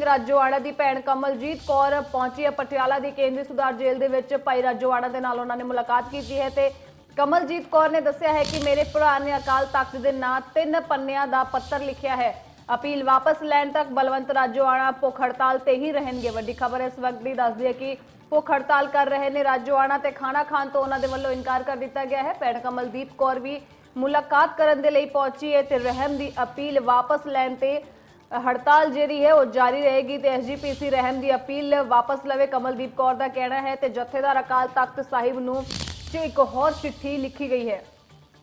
ਰਾਜੋਆਣਾ ਦੀ ਭੈਣ ਕਮਲਜੀਤ ਕੌਰ ਪਹੁੰਚੀ ਹੈ ਪਟਿਆਲਾ ਦੀ ਕੇਂਦਰੀ ਸੁਧਾਰ ਜੇਲ੍ਹ ਦੇ ਵਿੱਚ। ਭਾਈ ਰਾਜੋਆਣਾ ਦੇ ਨਾਲ ਉਹਨਾਂ ਨੇ ਮੁਲਾਕਾਤ ਕੀਤੀ ਹੈ ਤੇ ਕਮਲਜੀਤ ਕੌਰ ਨੇ ਦੱਸਿਆ ਹੈ ਕਿ ਮੇਰੇ ਭਰਾ ਨੇ ਅਕਾਲ ਤਖਤ ਦੇ ਨਾਂ 3 ਪੰਨਿਆਂ ਦਾ ਪੱਤਰ ਲਿਖਿਆ ਹੈ। अपील वापस लैन तक बलवंत राजोआणा भुख हड़ताल ते ही रहेंगे। वड्डी खबर इस वक्त की दस दी है कि भुख हड़ताल कर रहे ने राजोआणा ते खाना खाण तो उन्होंने वालों इनकार कर दिया गया है। भैण कमलदीप कौर भी मुलाकात करने के लिए पहुंची है ते रहम की अपील वापस लैन ते हड़ताल जी है वो जारी रहेगी। तो SGPC रहम की अपील वापस लवे कमलदीप कौर का कहना है। तो जत्थेदार अकाल तख्त साहिब नूं एक होर चिट्ठी लिखी गई है।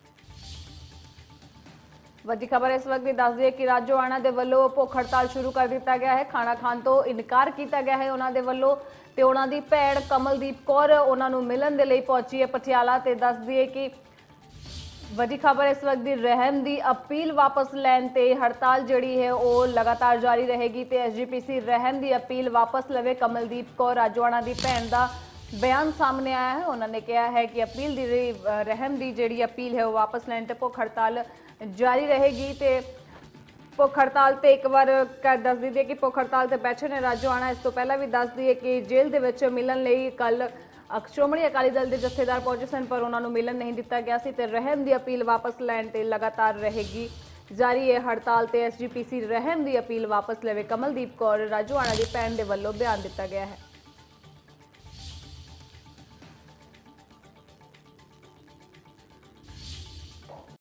वड्डी खबर इस वक्त दस दी है कि राजोआणा दे वल्लों भुख हड़ताल शुरू कर दिया गया है। खाना खाण तो इनकार किया गया है उन्होंने वल्लों। ते उन्हां दी भैण कमलदीप कौर उन्हां नूं मिलण दे लई पहुंची है पटियाला। ते दस दी है कि वड्डी खबर इस वक्त दी रहम दी अपील वापस लैन ते हड़ताल जिहड़ी है वो लगातार जारी रहेगी। ते SGPC रहम दी अपील वापस लवे। कमलदीप कौर राजोआणा दी भैण दा बयान सामने आया है। उन्होंने कहा है कि अपील दी रहम दी जिहड़ी अपील है वो वापस लैन ते भुख हड़ताल जारी रहेगी। तो भुख हड़ताल से एक बार दस दी है कि भुख हड़ताल से बैठे ने राजोआणा। इस तो पहला भी दस दी है कि जेल दे विच मिलन लई कल श्रोमणी अकाली दल के जत्थेदार पहुंचे सन पर उन्होंने मिलन नहीं दिता गया सी। ते रहम की अपील वापस लैन ते लगातार रहेगी जारी है हड़ताल। ते SGPC रहम की अपील वापस लवे। कमलदीप कौर राजोआणा की भैण दे वल्लों बयान दिता गया है।